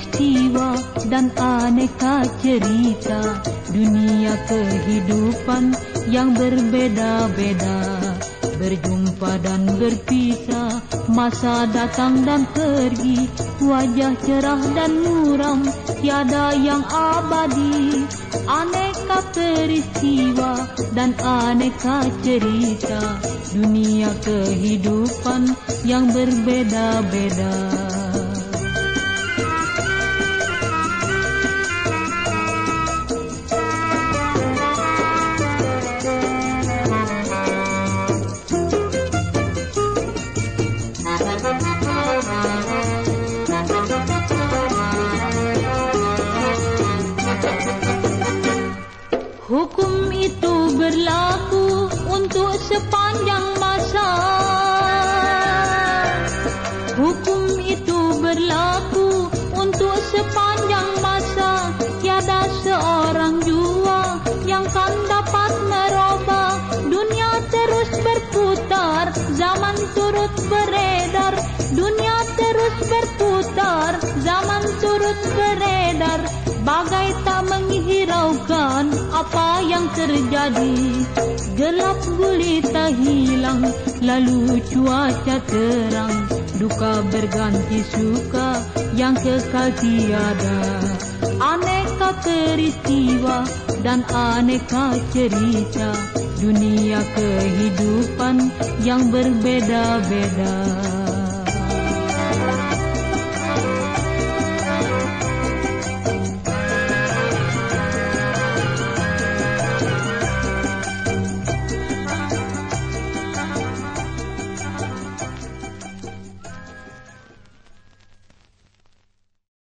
peristiwa dan aneka cerita, dunia kehidupan yang berbeda-beda, berjumpa dan berpisah, masa datang dan pergi, wajah cerah dan muram, tiada yang abadi. Aneka peristiwa dan aneka cerita, dunia kehidupan yang berbeda-beda. Hukum itu berlaku untuk sepanjang masa. Hukum itu berlaku untuk sepanjang masa. Tiada seorang jua yang kan dapat merubah. Dunia terus berputar, zaman turut beredar. Dunia terus berputar, zaman turut beredar. Bagai tak menghiraukan apa yang terjadi. Gelap gulita hilang, lalu cuaca terang. Duka berganti suka, yang kekal tiada. Aneka peristiwa dan aneka cerita, dunia kehidupan yang berbeda-beda.